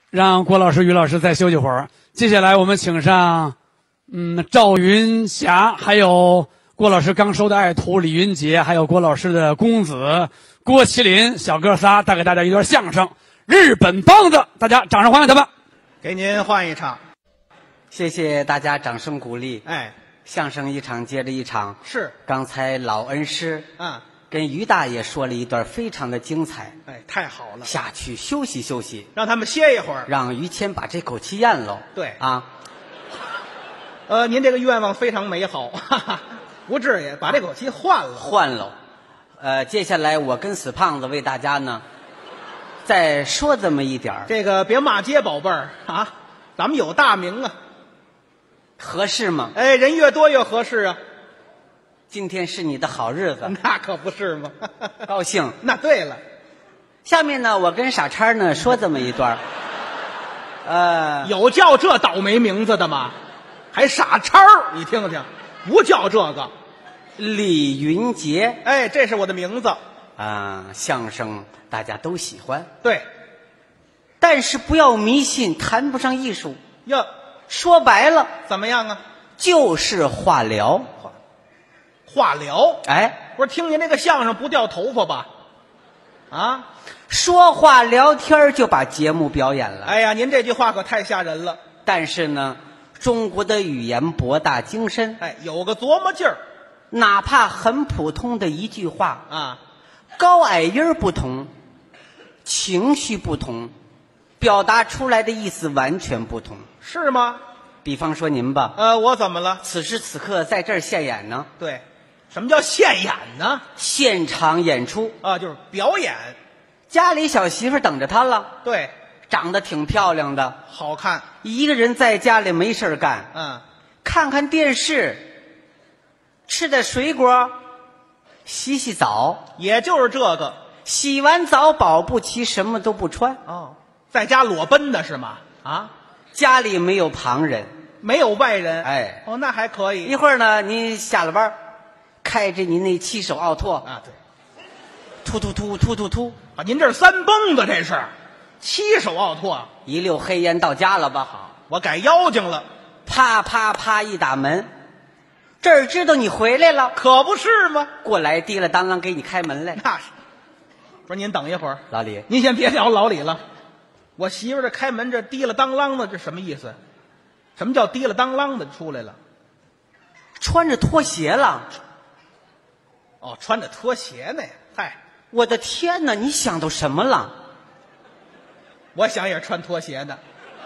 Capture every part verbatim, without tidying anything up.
让郭老师、于老师再休息会儿。接下来我们请上，嗯，赵云霞，还有郭老师刚收的爱徒李云杰，还有郭老师的公子郭麒麟，小哥仨带给大家一段相声《日本梆子》，大家掌声欢迎他们。 给您换一场。 谢谢大家掌声鼓励。 哎， 相声一场接着一场。 是。 刚才老恩师嗯， 跟于大爷说了一段非常的精彩。 哎，太好了。 下去休息休息， 让他们歇一会儿。 让于谦把这口气咽喽。 对啊， 呃，您这个愿望非常美好，哈哈，不至于把这口气换了。 换喽。呃，接下来我跟死胖子为大家呢再说这么一点儿， 这个别骂街宝贝儿啊，咱们有大名啊。 合适吗？ 哎，人越多越合适啊。 今天是你的好日子， 那可不是吗？ 高兴。 那对了， 下面呢，我跟傻叉呢说这么一段儿呃， 有叫这倒霉名字的吗？还傻叉儿，你听听，不叫这个。 李云杰， 哎，这是我的名字啊，相声大家都喜欢， 对。 但是不要迷信，谈不上艺术。 呀， 说白了， 怎么样啊？ 就是化疗。 化疗？ 哎， 不是听您这个相声不掉头发吧？啊， 说话聊天就把节目表演了。 哎呀，您这句话可太吓人了。 但是呢，中国的语言博大精深， 哎，有个琢磨劲儿。 哪怕很普通的一句话啊， 高矮音儿不同，情绪不同，表达出来的意思完全不同。 是吗？ 比方说您吧， 呃，我怎么了？ 此时此刻在这儿现演呢。 对，什么叫现演呢？ 现场演出啊，就是表演。 家里小媳妇等着他了， 对， 长得挺漂亮的， 好看。 一个人在家里没事干， 嗯， 看看电视，吃点水果，洗洗澡， 也就是这个。 洗完澡保不齐什么都不穿。 哦，在家裸奔的是吗？啊， 家里没有旁人， 没有外人。 哎， 哦，那还可以。 一会儿呢，您下了班，开着您那七手奥拓啊，对， 突突突突突突啊，您这是三蹦子，这是七手奥拓。 一溜黑烟到家了吧？好， 我改妖精了。 啪啪啪一打门，这儿知道你回来了， 可不是吗？ 过来提了当啷给你开门来。 那是。不是您等一会儿， 老李， 您先别聊老李了。我媳妇这开门这提了当啷的，这什么意思？什么叫提了当啷的出来了？ 穿着拖鞋了。 哦，穿着拖鞋呢。嗨， 我的天哪！你想到什么了？ 我想也是穿拖鞋的。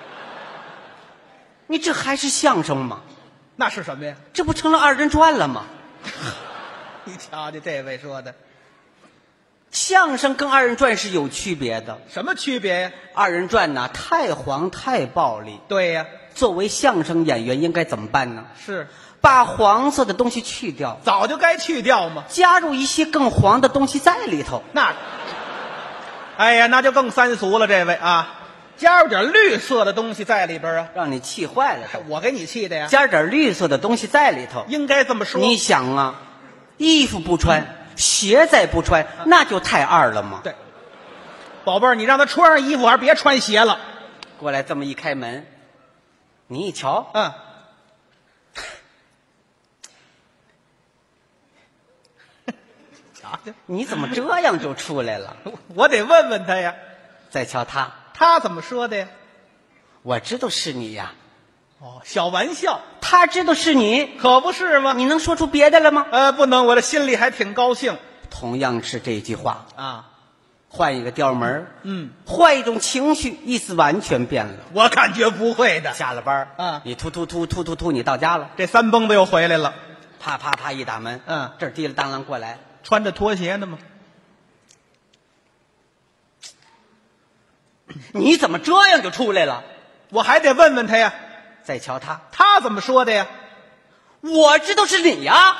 你这还是相声吗？ 那是什么呀？ 这不成了二人转了吗？ 你瞧瞧这位说的， 相声跟二人转是有区别的。 什么区别呀？ 二人转呢，太黄太暴力。 对呀， 作为相声演员应该怎么办呢？ 是把黄色的东西去掉， 早就该去掉嘛， 加入一些更黄的东西在里头。 那，哎呀，那就更三俗了，这位啊，加入点绿色的东西在里边啊， 让你气坏了。 我给你气的呀， 加点绿色的东西在里头， 应该这么说。 你想啊，衣服不穿，鞋再不穿，那就太二了嘛。 对，宝贝儿，你让他穿上衣服，还是别穿鞋了。 过来这么一开门，你一瞧， 嗯，瞧瞧， 你怎么这样就出来了？ 我得问问他呀。 再瞧他， 他怎么说的呀？ 我知道是你呀。 哦，小玩笑。 他知道是你， 可不是吗？ 你能说出别的了吗？ 呃，不能，我的心里还挺高兴。 同样是这句话啊， 换一个调门， 嗯， 换一种情绪，意思完全变了。 我感觉不会的。 下了班， 啊， 你突突突突突突，你到家了， 这三蹦子又回来了， 啪啪啪一打门， 嗯， 这儿提了当啷过来， 穿着拖鞋呢吗？ 你怎么这样就出来了？ 我还得问问他呀。 再瞧他， 他怎么说的呀？ 我知道是你呀。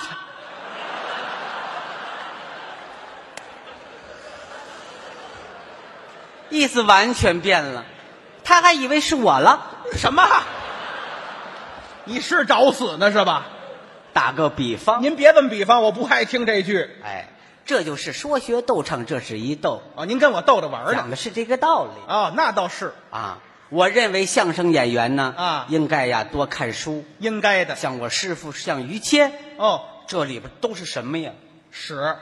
意思完全变了，他还以为是我了。 什么？你是找死呢是吧？ 打个比方， 您别这么比方，我不爱听这句。 哎，这就是说学逗唱，这是一逗。 哦，您跟我逗着玩呢， 讲的是这个道理。 哦，那倒是啊。 我认为相声演员呢， 啊应该呀多看书， 应该的。 像我师傅像于谦， 哦， 这里边都是什么呀？ 史。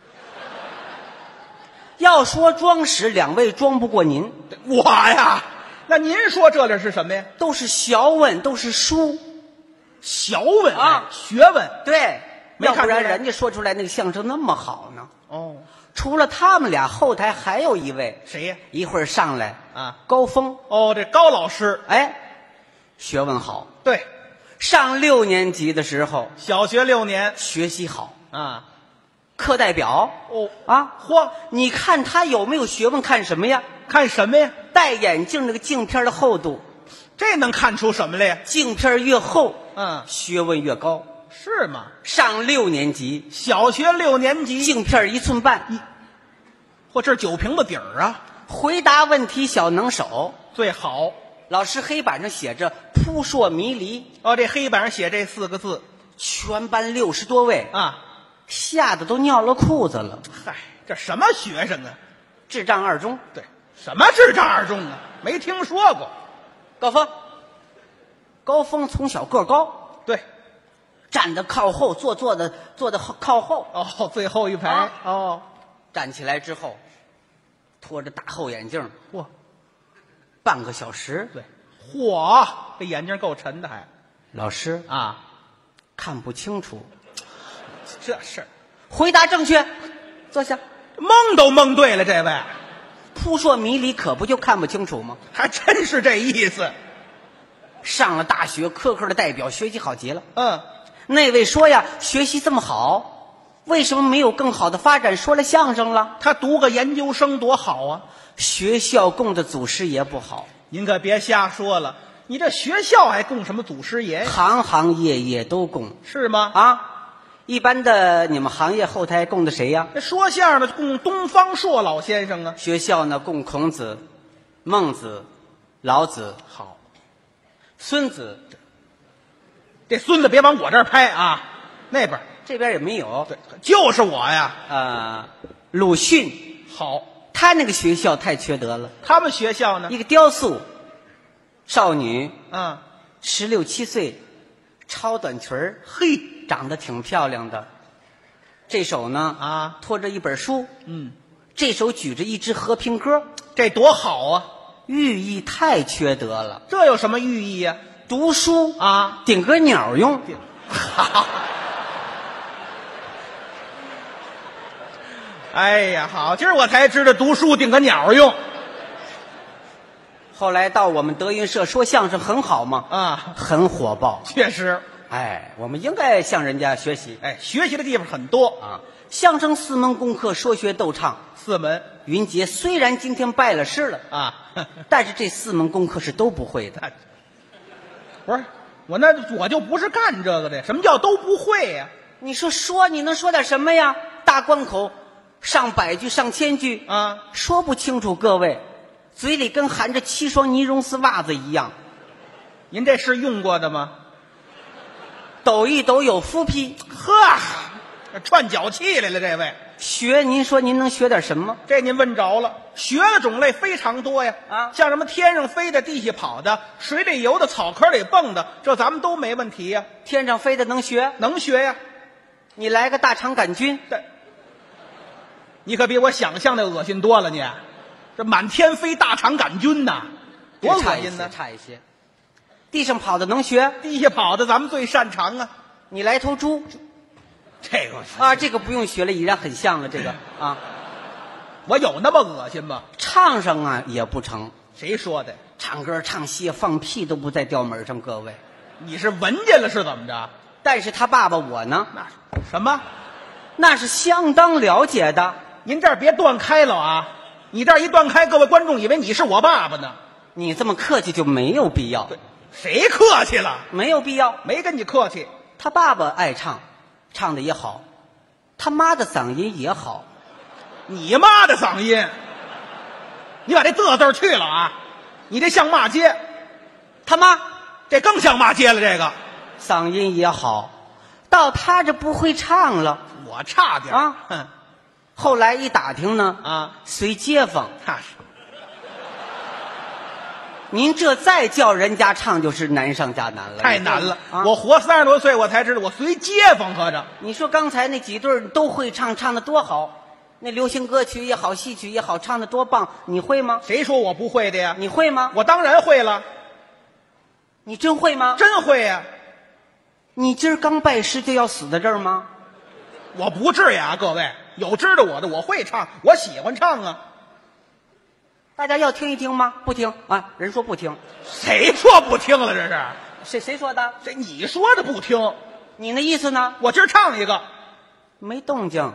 要说装史，两位装不过您， 我呀，那您说这里是什么呀？ 都是学问，都是书。 学问啊学问。 对，要不没看出来然人家说出来那个相声那么好呢。 哦， 除了他们俩，后台还有一位， 谁呀？ 一会儿上来啊， 高峰， 哦，这高老师。 哎，学问好。 对， 上六年级的时候小学六年学习好， 啊。 课代表哦啊， 嚯， 你看他有没有学问？看什么呀？ 看什么呀？ 戴眼镜那个镜片的厚度， 这能看出什么来呀？ 镜片越厚， 嗯， 学问越高。 是吗？ 上六年级， 小学六年级， 镜片一寸半， 嚯，这是酒瓶子底儿啊， 回答问题小能手。 最好。 老师黑板上写着扑朔迷离， 哦，这黑板上写这四个字全班六十多位， 啊。 吓得都尿了裤子了。 嗨，这什么学生啊？ 智障二中， 对，什么智障二中啊？没听说过。 高峰，高峰从小个高， 对， 站得靠后，坐坐的坐的靠后。 哦，最后一排。 啊哦， 站起来之后，拖着大厚眼镜， 嚯， 半个小时。 对，嚯，这眼镜够沉的还老师啊， 看不清楚， 这是回答正确，坐下。 蒙都蒙对了，这位扑朔迷离，可不就看不清楚吗？ 还真是这意思。 上了大学，科科的代表，学习好极了。 嗯， 那位说呀，学习这么好，为什么没有更好的发展？说了相声了， 他读个研究生多好啊！ 学校供的祖师爷不好， 您可别瞎说了，你这学校还供什么祖师爷呀？ 行行业业都供是吗？ 啊。一般的你们行业后台供的谁呀？ 这说相声的供东方朔老先生啊。 学校呢供孔子、孟子、老子、 好， 孙子， 这孙子别往我这儿拍啊，那边这边也没有。 对，就是我呀。 呃，鲁迅， 好， 他那个学校太缺德了。 他们学校呢？ 一个雕塑，少女嗯， 十六七岁，超短裙儿， 嘿， 长得挺漂亮的。这手呢啊， 拖着一本书， 嗯， 这手举着一支和平鸽， 这多好啊！ 寓意太缺德了。 这有什么寓意呀？ 读书啊， 顶个鸟用。 好。哎呀，好，今儿我才知道读书顶个鸟用后来到我们德云社说相声很好嘛， 啊， 很火爆。 确实。 哎，我们应该向人家学习哎，学习的地方很多， 啊。相声四门功课，说学逗唱。 四门云杰虽然今天拜了师了， 啊。 但是这四门功课是都不会的。 不是我那我就不是干这个的，什么叫都不会呀？ 你说说，你能说点什么呀？大关口，上百句、上千句啊， 说不清楚。各位，嘴里跟含着七双呢绒丝袜子一样， 您这是用过的吗？ 抖一抖有敷皮。 呵，串脚气来了，这位， 学，您说您能学点什么？ 这您问着了。学的种类非常多呀， 啊像什么天上飞的、地下跑的、水里游的、草坑里蹦的，这咱们都没问题呀， 天上飞的能学？ 能学呀。 你来个大肠杆菌， 这，你可比我想象的恶心多了，你这满天飞大肠杆菌呐，多差一些， 恶心呢！ 差一些。地上跑的能学？ 地下跑的咱们最擅长啊， 你来头猪这个啊，这个不用学了，已然很像了。这个啊， 我有那么恶心吗？ 唱上啊也不成， 谁说的？ 唱歌唱戏放屁都不在调门上，各位。 你是闻见了是怎么着？ 但是他爸爸我呢， 那什么？ 那是相当了解的。 您这儿别断开了啊！你这儿一断开，各位观众以为你是我爸爸呢。 你这么客气就没有必要， 对，谁客气了？ 没有必要。 没跟你客气。 他爸爸爱唱，唱的也好，他妈的嗓音也好。 你妈的嗓音！你把这字字去了啊！你这像骂街， 他妈这更像骂街了。这个嗓音也好，到他这不会唱了。 我差点啊哼后来一打听呢， 啊， 随街坊， 那是您这再叫人家唱，就是难上加难了， 太难了。 啊、 我活三十多岁，我才知道我随街坊合着。 你说刚才那几对儿都会唱，唱的多好，那流行歌曲也好，戏曲也好，唱的多棒，你会吗？ 谁说我不会的呀？ 你会吗？ 我当然会了。 你真会吗？ 真会呀！ 你今儿刚拜师就要死在这儿吗？ 我不至于啊，各位，有知道我的，我会唱，我喜欢唱啊。 大家要听一听吗？不听啊！人说不听， 谁说不听了？这是谁谁说的？ 这你说的不听， 你那意思呢？ 我今儿唱一个， 没动静。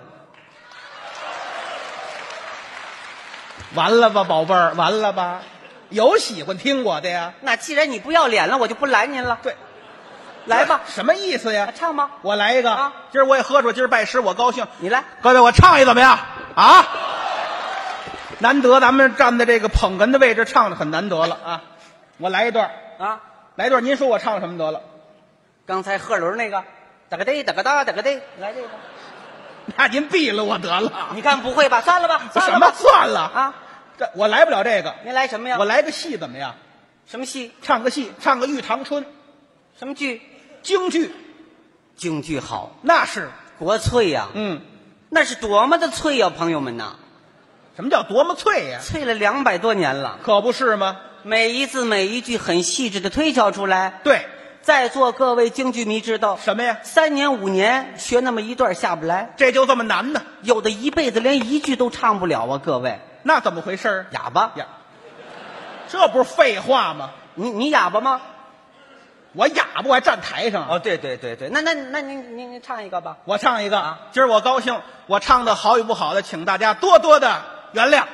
完了吧，宝贝儿，完了吧？有喜欢听我的呀？ 那既然你不要脸了，我就不拦您了。 对， 来吧， 什么意思呀？ 唱吧。 我来一个啊！ 今儿我也喝出，今儿拜师我高兴。 你来， 各位，我唱一怎么样？啊！难得咱们站在这个捧哏的位置，唱的很难得了啊！我来一段啊， 来一段，您说我唱什么得了？ 刚才贺伦那个，哒个嘚哒个哒哒个嘚，来这个。 那您毙了我得了。 你看不会吧？算了吧，算什么了吧算了啊？ 这我来不了这个。 您来什么呀？ 我来个戏怎么样？ 什么戏？ 唱个戏，唱个《玉堂春》， 什么剧？ 京剧， 京剧好， 那是， 国粹呀、 嗯， 那是多么的脆呀、朋友们呐， 什么叫多么脆呀？ 脆了两百多年了， 可不是吗？ 每一字每一句很细致的推敲出来。 对， 在座各位京剧迷知道， 什么呀？ 三年五年学那么一段下不来， 这就这么难呢？ 有的一辈子连一句都唱不了啊！各位， 那怎么回事儿？ 哑巴呀，这不是废话吗？ 你你哑巴吗？ 我哑巴，我还站台上啊。 哦，对对对对，那那那您您您唱一个吧。 我唱一个啊，今儿我高兴，我唱的好与不好的，请大家多多的原谅。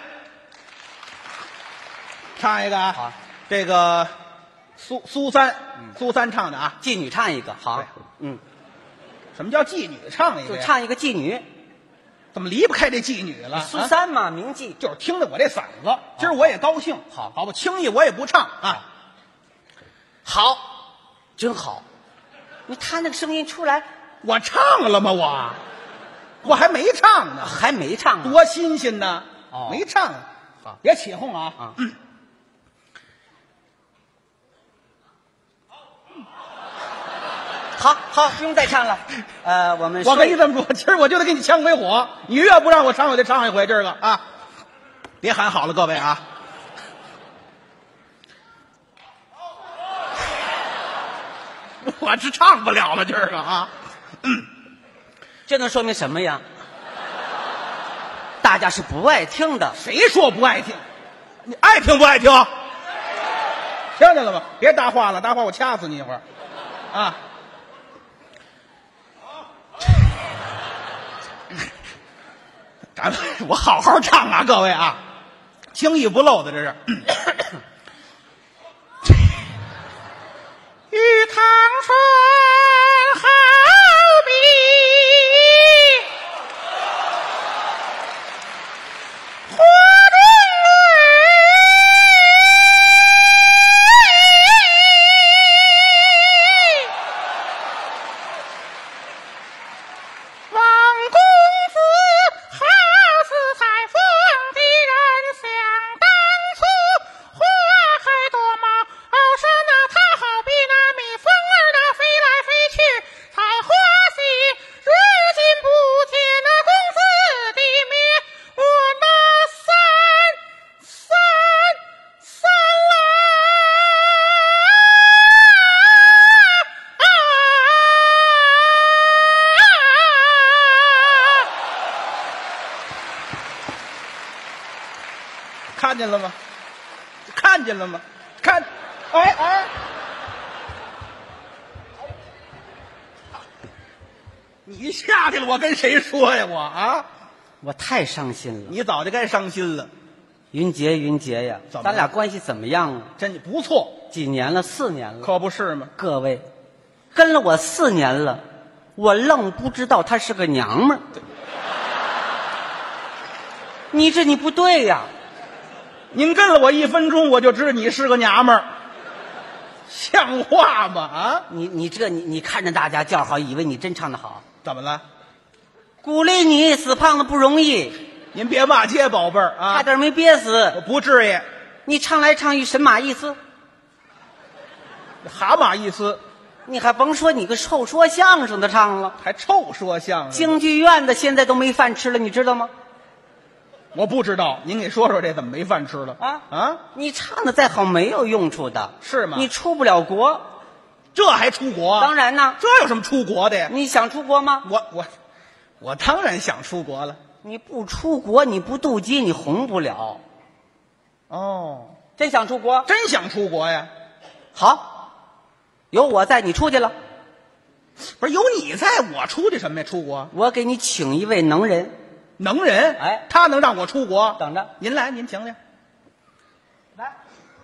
唱一个啊， 好， 这个苏苏三，苏三唱的啊。 妓女唱一个，好对， 嗯， 什么叫妓女唱一个呀？ 就唱一个妓女， 怎么离不开这妓女了？ 苏啊三嘛，名妓。 就是听着我这嗓子，今儿我也高兴。 好好吧，轻易我也不唱啊。 好，真好。你他那个声音出来， 我唱了吗？我我还没唱呢， 还没唱呢。 多新鲜呢！ 哦没唱。 好别起哄啊！ 啊嗯好好，不用再唱了。呃，我们我跟说你这么说，今儿我就得给你呛回火。你越不让我唱，我就唱一回这个啊！别喊好了，各位啊！我是唱不了了，今儿个啊！ 这能说明什么呀？大家是不爱听的。 谁说不爱听？你爱听不爱听？听见了吗？别搭话了，搭话我掐死你一会儿啊！咱们我好好唱啊，各位啊，轻易不漏的这是。玉堂春好比花中王公子好似采风的人，想当初花海多茂盛，那它好比那蜜蜂儿那飞来飞去采花喜，如今不见那公子的面，我那三三三郎看见了吗？看见了吗？看，哎哎，你下去了，我跟谁说呀？我啊， 我太伤心了。 你早就该伤心了， 云杰，云杰呀， 怎么了咱俩关系怎么样啊？ 真不错， 几年了？四年了。 可不是吗？ 各位，跟了我四年了，我愣不知道她是个娘们儿。你这你不对呀！ 您跟了我一分钟，我就知道你是个娘们儿，像话吗？啊， 你你这你你看着大家叫好，以为你真唱得好。 怎么了？ 鼓励你，死胖子不容易， 您别骂街，宝贝儿啊， 差点没憋死。 我不至于。 你唱来唱去神马意思， 蛤蟆意思， 你还甭说你个臭说相声的唱了， 还臭说相声。 京剧院的现在都没饭吃了，你知道吗？ 我不知道，您给说说这怎么没饭吃了？ 啊啊， 你唱的再好没有用处的， 是吗你出不了国。 这还出国？ 当然呢， 这有什么出国的呀？ 你想出国吗？ 我我我当然想出国了。 你不出国，你不渡劫，你红不了。 哦， 真想出国？ 真想出国呀？ 好，有我在，你出去了。 不是有你在，我出去什么呀？出国？ 我给你请一位能人， 能人？ 哎他能让我出国？ 等着， 您来，您请请。 来。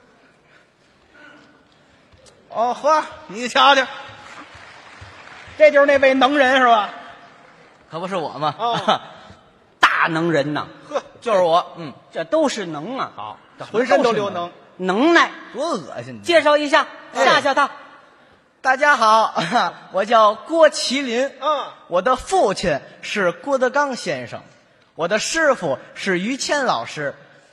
哦呵，你瞧瞧，这就是那位能人是吧？ 可不是我吗？ 哦， 大能人呐， 呵， 就是我。嗯，这都是能啊。 好，这浑身都流能， 能耐。 多恶心！ 介绍一下， 哎吓吓他。 大家好，我叫郭麒麟。 嗯， 我的父亲是郭德纲先生，我的师傅是于谦老师。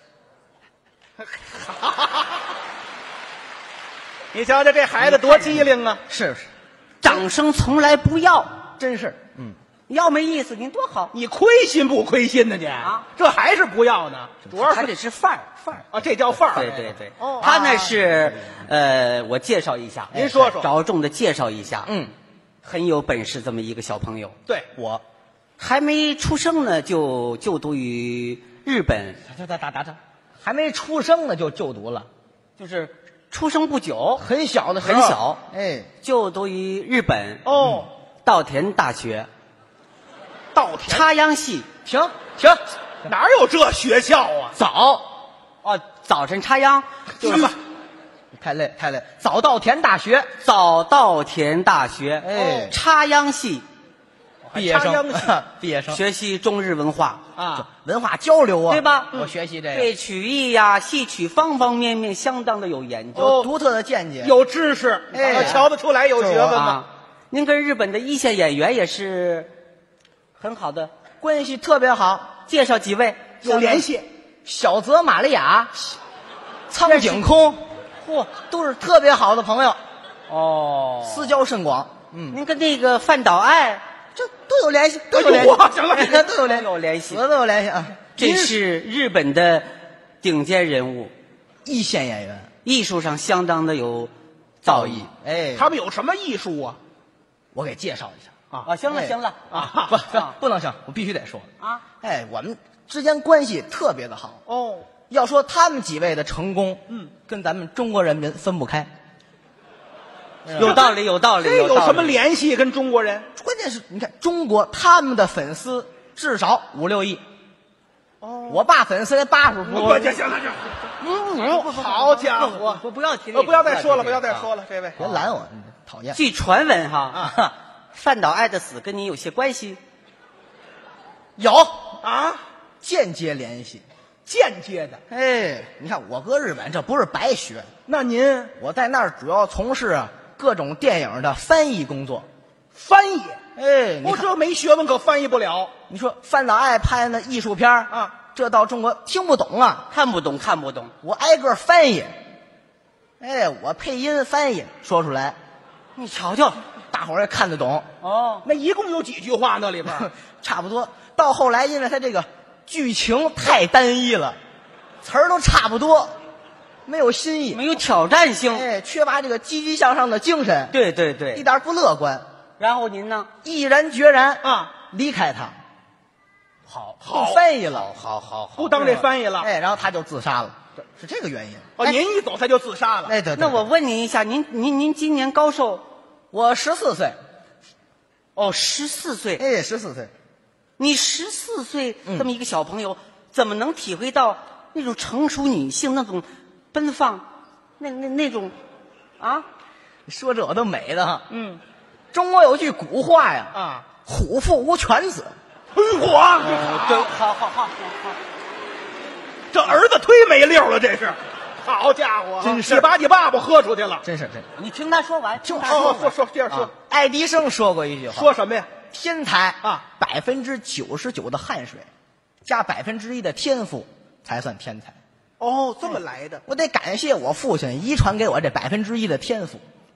你瞧瞧这孩子多机灵啊！ 是不是？ 掌声从来不要， 真是，嗯， 要没意思，您多好。 你亏心不亏心的你啊？ 这还是不要呢？主要是他这是范儿范儿。 啊，这叫范儿。 对对对， 哦他呢是呃，我介绍一下， 您说说着重的介绍一下， 嗯， 很有本事这么一个小朋友， 对， 我还没出生呢就就读于日本， 打打打打打，还没出生呢就就读了， 就是出生不久很小的时候很小， 哎， 就读于日本哦， 稻田大学稻田插秧系， 停停， 哪有这学校啊？ 早哦，早晨插秧就是太累太累，早稻田大学早稻田大学， 哎插秧系毕业生插秧系， 毕业生学习中日文化， 啊， 文化交流啊， 对吧我学习这个对曲艺呀、戏曲方方面面相当的有研究。 有独特的见解， 有知识， 哎我瞧得出来有学问吗？ 啊，您跟日本的一线演员也是很好的， 关系特别好， 介绍几位有联。系。 小泽玛利亚、苍井空，嚯，都是特别好的朋友， 哦， 私交甚广。嗯， 您跟那个范岛爱这都有联系，都有联系哎呦哇行了哎都有联系， 有联系死的都有联系啊！ 这是日本的顶尖人物， 一线演员， 艺术上相当的有造诣。 哎， 他们有什么艺术啊？ 我给介绍一下啊啊，行了哎行了啊不不不能行，我必须得说。 啊， 哎，我们之间关系特别的好。 哦， 要说他们几位的成功， 嗯， 跟咱们中国人民分不开。 有道理有道理。 这有什么理？ 联系跟中国人？ 关键是你看中国他们的粉丝至少五六亿， 哦， 我爸粉丝才八十多。 不，行行了，行，嗯，好家伙， 不不要提这呃， 个， 不要再说了，不提这个要再说了，这位别拦我，你讨厌。 据传闻哈， 啊范岛爱的死跟你有些关系。 有啊， 间接联系。 间接的。 哎，你看我搁日本这不是白学， 那您我在那儿主要从事啊各种电影的翻译工作。 翻译， 哎，你我看， 这没学问可翻译不了你说范岛爱拍那艺术片儿啊， 这到中国听不懂啊， 看不懂，看不懂。 我挨个翻译。哎，我配音翻译说出来， 你瞧瞧， 大伙儿也看得懂。 哦， 那一共有几句话那里边儿？ 差不多。到后来，因为他这个剧情太单一了，词儿都差不多，没有新意， 没有挑战性。 哎，缺乏这个积极向上的精神， 对对一对。 点不乐观， 然后您呢？ 毅然决然啊， 离开他， 好， 不翻译了， 好好好。 不当这翻译了。 哎，然后他就自杀了，是这个原因。 哦，您一走他就自杀了。 哎，对，对那我问您一下，您您您今年高寿？ 我十四岁， 哦，十四岁。 哎，十四岁， 你十四岁嗯这么一个小朋友，怎么能体会到那种成熟女性那种奔放，那那那种啊？ 说这我都美的哈。 嗯中国有句古话呀， 啊， 虎父无犬子。 哎嚯， 哦，对，好好好好好。 这儿子忒没溜了，这是。好家伙， 真是你把你爸爸喝出去了。 真是真是。 你听他说完，听他哦， 说完。 说说接着说啊，爱迪生说过一句话， 说什么呀？ 天才啊， 百分之九十九的汗水，加百分之一的天赋，才算天才。 哦，这么来的。 我得感谢我父亲遗传给我这百分之一的天赋。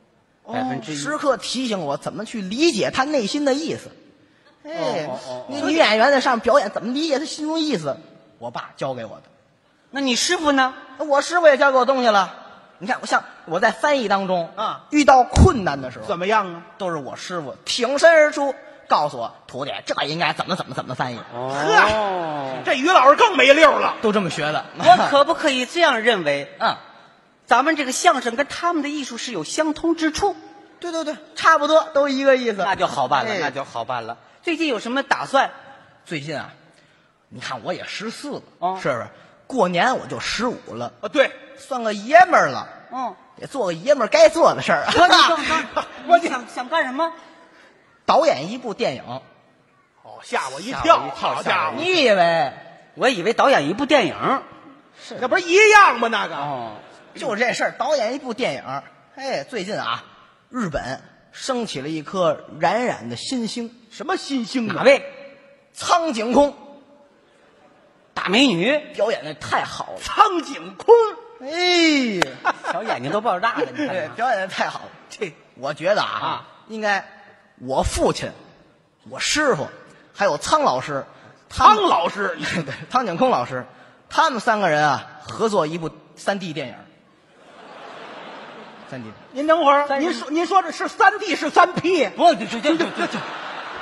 百分之一。 时刻提醒我怎么去理解他内心的意思。哎， 哦哦哦那女演员在上表演，怎么理解他心中意思？我爸教给我的。 那你师傅呢？ 我师傅也教给我东西了。你看，我像我在翻译当中啊， 遇到困难的时候， 怎么样啊？ 都是我师傅挺身而出，告诉我徒弟，这应该怎么怎么怎么翻译。 哦， 这于老师更没溜了。 都这么学的。 我可不可以这样认为？ 嗯， 咱们这个相声跟他们的艺术是有相通之处， 对对对，差不多都一个意思。 那就好办了， 哎那就好办了。最近有什么打算？ 最近啊，你看我也十四了， 哦是不是？过年我就十五了， 啊，对， 算个爷们儿了， 嗯， 得做个爷们儿该做的事儿。 我你干干，我想想干什么？ 导演一部电影， 哦，吓我一吓跳， 我一跳好家伙， 你以为我以为导演一部电影。 那不是一样吗？那个， 哦， 就是这事儿？导演一部电影，哎，最近啊，日本升起了一颗冉冉的新星， 什么新星啊？ 哪位？ 苍井空， 大美女， 表演的太好了， 苍井空， 哎， 小眼睛都爆炸了，你看对， 看。 表演的太好了。 这我觉得啊， 啊应该我父亲、我师傅还有苍老师，他们苍老师， 对苍井空老师，他们三个人啊合作一部三 D 电影。三 D， 您等会儿， 三您说您说这是三 D 是三 P？ 不，这这这这这这，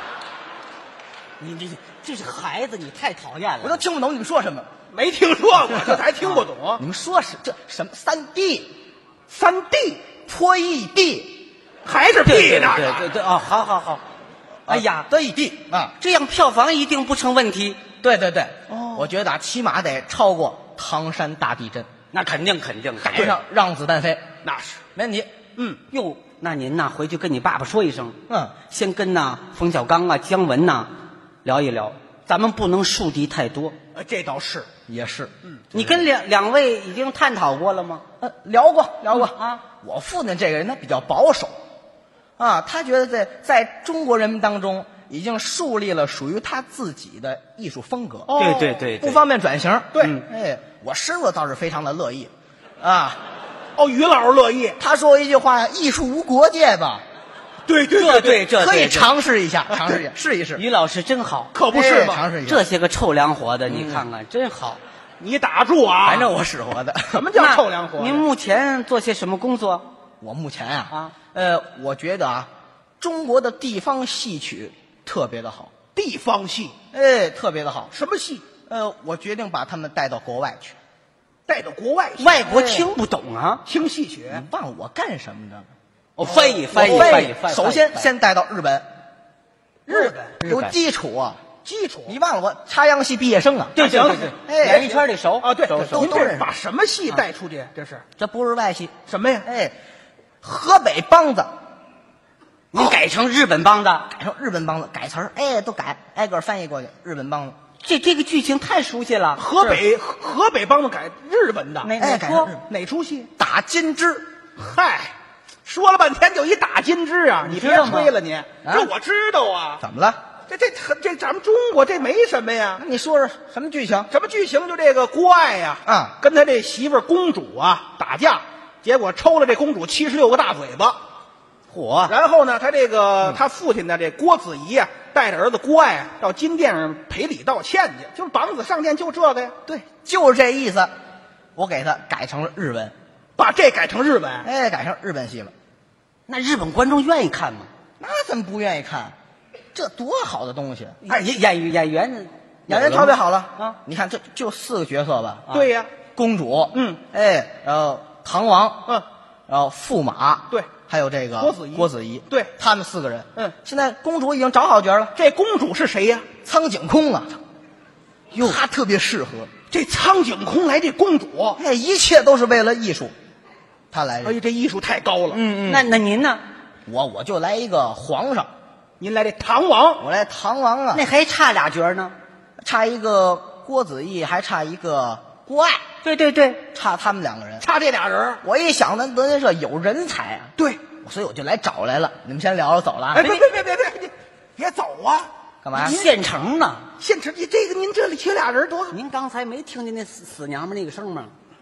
你这这是孩子，你太讨厌了。 我都听不懂你们说什么。 没听说过，这才听不懂。 你们说是这什么三 D 三 D 脱一 D 还是对 P 对呢？ 对对对哦，好好好。哎呀， 得一 D 啊， 这样票房一定不成问题。 对对对， 哦我觉得啊，起码得超过唐山大地震， 那肯定肯定赶上让子弹飞， 那是， 没问题。 嗯， 哟，那您呐回去跟你爸爸说一声， 嗯， 先跟呐冯小刚啊、姜文呐聊一聊，咱们不能树敌太多。 呃，这倒是。 也是， 你跟两两位已经探讨过了吗？ 呃，聊过聊过嗯啊。 我父亲这个人他比较保守，啊，他觉得在在中国人民当中已经树立了属于他自己的艺术风格， 哦对对对对， 不方便转型。 对嗯哎，我师傅倒是非常的乐意，啊， 哦，于老师乐意。 他说一句话：“艺术无国界吧， 对对这对， 对这可以对尝试一下，尝试一下，试一试。” 于老师真好， 可不是哎吗？ 尝试一下。 这些个臭凉活的，你看看真好。 你打住啊！ 反正我使活的。 什么叫臭凉活呀？ 您目前做些什么工作？ 我目前啊， 啊呃，我觉得啊，中国的地方戏曲特别的好， 地方戏， 哎，特别的好。 什么戏？ 呃，我决定把他们带到国外去。 带到国外去外国听不懂啊。 听戏曲。 你问我干什么呢？ 我翻译翻译我翻译翻译。 首先先带到日本， 日本日本有基础啊。 基础你忘了我插秧戏毕业生啊？ 对对对对， 哎演艺圈里熟啊，对， 熟熟您都认识这把什么戏带出去？这是这不是外戏， 什么呀？ 哎，河北梆子您改成日本帮的， 改成日本梆子，改词儿，哎，都改，挨个翻译过去。日本梆子， 这这个剧情太熟悉了。 河北河北帮子改日本的， 哪哎哪出改成日本哪出戏？ 打金枝， 嗨，说了半天就一打金枝啊！你别知道吗吹了你，这我知道啊。 怎么了？ 这这这咱们中国这没什么呀那，你说说什么剧情？ 什么剧情？就这个郭爱呀， 啊跟他这媳妇儿公主啊打架，结果抽了这公主七十六个大嘴巴。 嚯， 然后呢，他这个、他父亲的这郭子仪啊，带着儿子郭爱啊到金殿上赔礼道歉去，就是绑子上殿就这个呀。 对，就是这意思。我给他改成了日文， 把这改成日本， 哎，改成日本戏了。 那日本观众愿意看吗？ 那怎么不愿意看？这多好的东西！ 哎，演演演员演员特别好了啊！ 你看，这就四个角色吧。啊对呀公主， 嗯， 哎，然后唐王， 嗯， 然后驸马， 对， 还有这个郭子仪郭子仪， 对他们四个人。 嗯， 现在公主已经找好角了， 这公主是谁呀？ 苍井空啊，哟，她特别适合。 这苍井空来这公主， 哎，一切都是为了艺术，她来这。 哎呀，这艺术太高了。 嗯那那您呢？ 我我就来一个皇上， 您来这唐王， 我来唐王啊， 那还差俩角呢。 差一个郭子仪，还差一个郭爱， 对对对， 差他们两个人。 差这俩人。 我一想，咱德云社有人才啊， 对， 所以我就来找来了。你们先聊聊，走了啊。 哎，别别别别别，别别走啊！ 干嘛？ 现成呢。 现成，你这个您这里缺俩人多， 您刚才没听见那死死娘们那个声吗？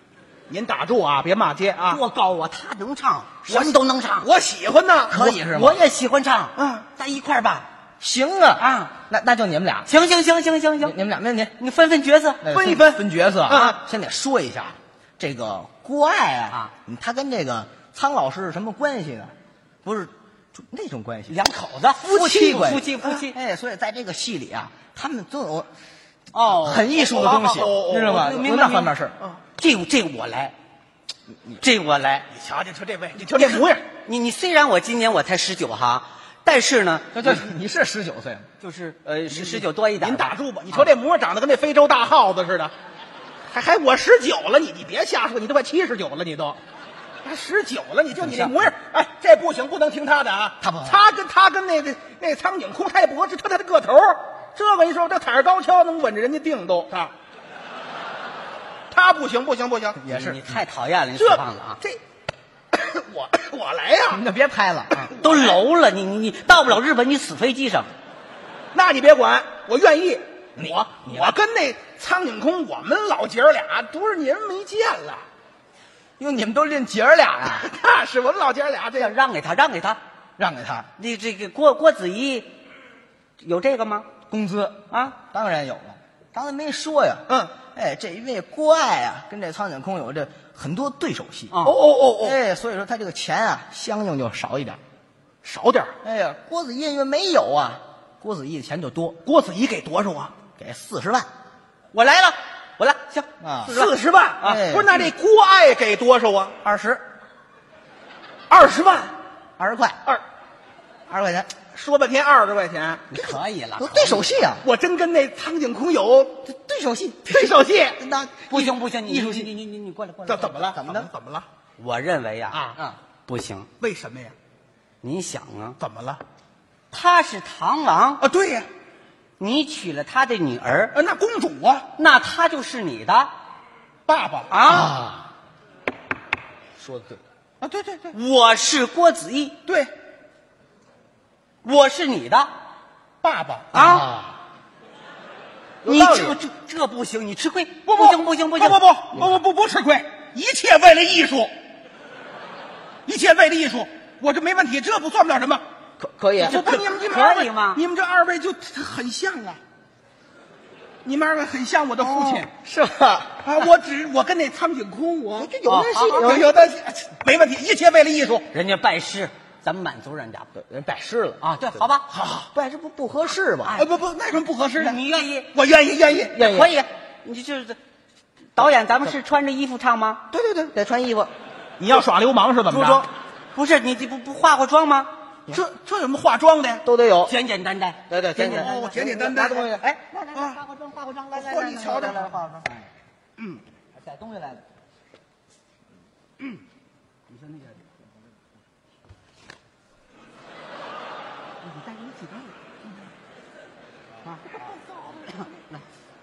您打住啊，别骂街啊！ 多高啊，他能唱，什么都能唱。 我喜欢呢， 可以是吗？ 我也喜欢唱， 嗯， 在一块儿吧。 行啊啊， 那那就你们俩， 行行行行行你行， 你们俩没问题。 你分分角色， 那分一分分角色啊！ 先得说一下，这个郭爱啊， 啊嗯他跟这个苍老师是什么关系呢？不是就那种关系， 两口子夫妻关系， 夫妻夫妻。 哎，所以在这个戏里啊，他们都有哦， 很艺术的东西， 哦哦哦知道吗？ 明白有那方面事儿。 这这我来，这我来。 你瞧，你瞧这位，你瞧这模样， 你你虽然我今年我才十九哈，但是呢， 这这你是十九岁吗？ 就是呃十十九多一点。 您打住吧！你瞧这模样，长得跟那非洲大耗子似的，还还我十九了，你你别瞎说，你都快七十九了，你都。还十九了，你就你那模样，哎，这不行，不能听他的啊！ 他不他跟他跟那个那个苍井空，他也不合适，他他的个头，这个你说这踩着高跷能稳着人家腚都他，他不行不行不行， 也是你太讨厌了，你这死胖子啊！ 这我我来呀、 那别拍了啊！ 都楼了，你你你到不了日本，你死飞机上。 那你别管，我愿意。我我跟那苍井空，我们老姐儿俩多少年没见了。 因为你们都认姐儿俩呀， 那是我们老姐儿俩，这要让给他，让给他。 让给他那这个郭郭子仪有这个吗？ 工资， 啊， 当然有了。刚才没说呀， 嗯， 哎，这因为郭爱啊，跟这苍井空有这很多对手戏， 哦哦哦哦， 哎，所以说他这个钱啊，相应就少一点。 少点儿。 哎呀，郭子仪因为没有啊，郭子仪的钱就多， 郭子仪给多少啊？ 给四十万我来了，我来，行啊， 四十万啊不是，那这郭爱给多少啊？ 二十二十万， 二十块， 二二十块钱， 说半天二十块钱， 可以了有。对手戏啊， 我真跟那苍井空有对手戏， 对手戏。 那不行不行，你艺术系你你你你过来过来。 这怎么了？ 怎么的怎么了？ 我认为呀， 啊啊， 不行。 为什么呀？ 你想啊， 怎么了？ 他是唐王， 啊，对呀， 你娶了他的女儿， 呃，那公主啊， 那他就是你的爸爸啊。 说的对， 啊，对对对我是郭子仪， 对， 我是你的爸爸啊。你有道理这这这不行，你吃亏。 不不行不行不行不不不不不不不吃亏，一切为了艺术，一切为了艺术，我这没问题，这不算不了什么。 可可以， 这不你们你们可二位以吗你们这二位就很像啊，你们二位很像我的父亲。 是吧？ 啊，我只我跟那苍井空，我这有那戏， 有有的没问题，一切为了艺术。 人家拜师，咱们满足人家人拜师了啊。对，好吧， 好， 拜师不不合适吧？ 啊不不，那有什么不合适的？ 你愿意？ 我愿意愿意愿意可以。你就是导演，咱们是穿着衣服唱吗？ 对对对，得穿衣服， 你要耍流氓是怎么着着装？不是，你这不不化过妆吗？ 这这有什么化妆的？ 都得有。 简简单单。 对对，简简哦简简单单拿东西来， 哎，来来来， 啊化过妆，化过妆，来来嚯来， 你瞧瞧来来来化过妆。 嗯， 带东西来了。嗯，你说那个，你带你几个？啊，来。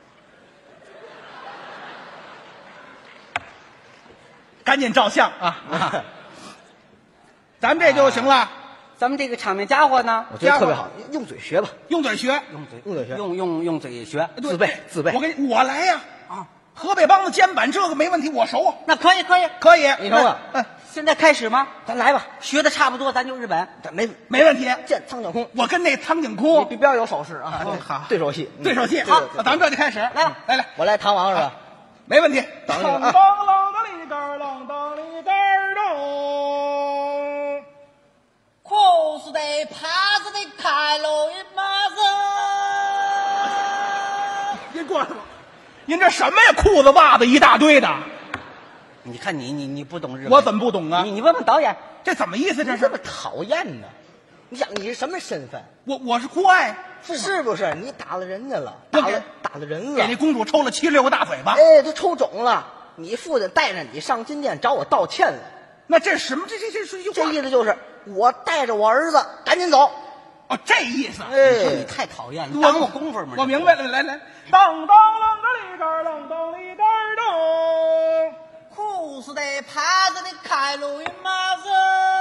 赶紧照相啊！啊咱们这就行了， 咱们这个场面家伙呢？ 我觉得特别好，用嘴学吧， 用嘴学， 用嘴用嘴学用用用嘴学。 自备自备我。给我来呀！ 啊， 河北梆子肩板这个没问题，我熟啊， 那可以可以。 可以。 你瞅瞅嗯， 现在开始吗？ 咱来吧， 学的差不多，咱就日本。 咱没没问题。 见苍井空， 我跟那苍井你空必须要有手势啊！ 哦好对手戏，嗯对手戏， 对好对，对咱们这就开始，来了，来来， 我来唐王是吧？ 没问题。 等一会儿啊当当啷当里个啷当里个咚， 裤子的耙子的开喽一马子。 您过来吧。您这什么呀？裤子、袜子一大堆的， 你看你你你不懂日本， 我怎么不懂啊你？你问问导演， 这怎么意思？这是这么讨厌呢？你想你是什么身份？ 我我是郭爱， 是不是？你打了人家了， 我给打了打了人了给那，公主抽了七十六个大嘴巴。 哎，都抽肿了。你父亲带着你上金殿找我道歉了， 那这什么？这这这是一句这话意思就是我带着我儿子赶紧走。 哦，这意思。 你说你哎， 太讨厌了，耽误功夫吗？ 我明白了，来来，当当啷个里个啷当里个咚。 裤子的耙子的开喽一马子。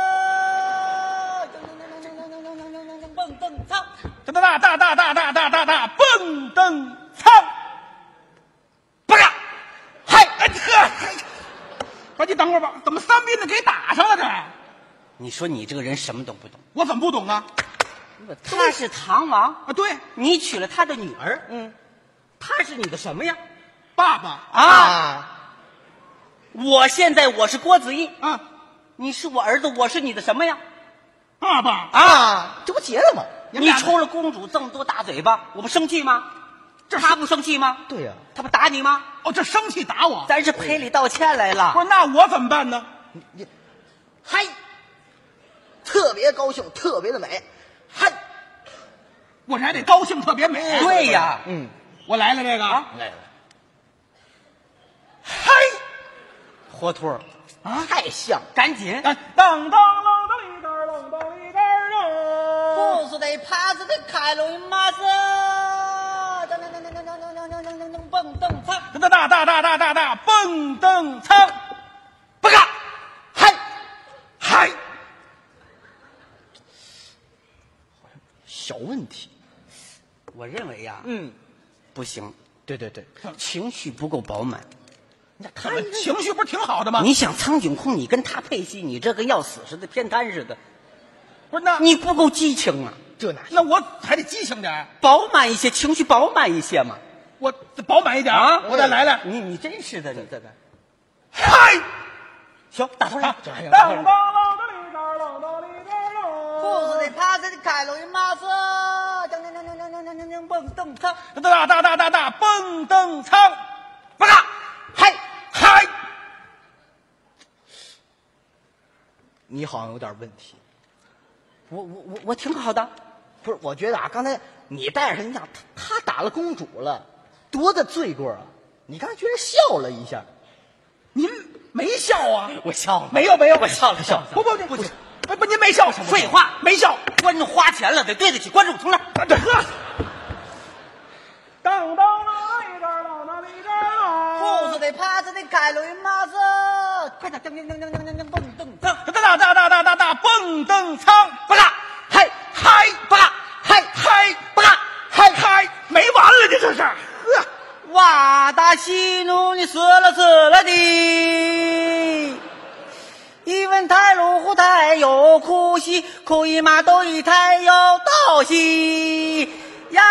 蹦蹦唱， 哒哒哒哒哒哒哒哒哒，蹦蹬唱，不是，嗨，哎呵， 不是你等会儿吧，怎么三斌子给打上了这？ 你说你这个人什么都不懂。 我怎么不懂啊？ 他是唐王啊，对， 你娶了他的女儿， 嗯， 他是你的什么呀？ 爸爸啊！我现在我是郭子仪， 啊， 你是我儿子，我是你的什么呀？ 爸爸啊，这不结了吗？ 你抽了公主这么多大嘴巴，我不生气吗？ 这他不生气吗？ 对呀、 他不打你吗？ 哦，这生气打我， 咱是赔礼道歉来了。 不是那我怎么办呢？ 你嗨，特别高兴，特别的美，嗨， 我这还得高兴特别美。 对呀， 嗯， 我来了这个啊， 来了， 嗨活脱儿， 啊， 太像， 赶紧！ 当当当啷当里当啷当里当啷。 裤子得耙子得开了马子，噔噔噔噔噔噔噔噔噔噔噔蹦蹬蹭， 哒哒哒哒哒哒哒蹦蹬蹭，不干，嗨嗨， 小问题。 我认为呀， 嗯， 不行， 对对对， 情绪不够饱满。 怎么情绪不是挺好的吗？ 你想苍井空，你跟他配戏，你这跟要死似的，偏瘫似的， 不是那你不够激情啊， 这哪那我还得激情点， 饱满一些，情绪饱满一些嘛。 我饱满一点啊我再来来， 你你真是的，你再来， 嗨， 行，打头来， 当当啷当里当啷当里当啷。 裤子得耙子得开了马子，噔噔噔噔噔噔噔噔蹦蹬蹭， 哒哒哒哒哒蹦蹬蹭，不干，嗨嗨， 你好像有点问题。 我我我我挺好的。 不是，我觉得啊，刚才你带着他，你想他他打了公主了，多大罪过啊！你刚才居然笑了一下， 您没笑啊？ 我笑了， 没有没有， 我笑了笑了。 不不不不不不，您没笑什么？ 废话， 没笑。 观众花钱了，得对得起观众，从那儿。 对呵。当当啷里当啷当里当啷。 裤子得耙子得开了马子，快点噔噔噔噔噔噔噔蹦蹬蹭， 哒哒哒哒哒哒哒蹦蹬蹭， 不干， 嗨嗨不干， 嗨嗨不干，嗨嗨没完了，这这是。呵， 哇大喜怒你死了死了的。一问台路虎台有哭戏，哭一马斗一台有道戏呀。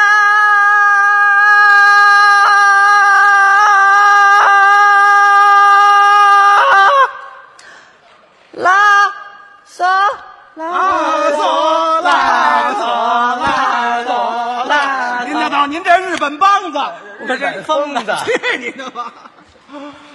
拉嗦拉嗦拉嗦拉嗦拉，您知道您这日本梆子， 我这疯子， 去你的吧！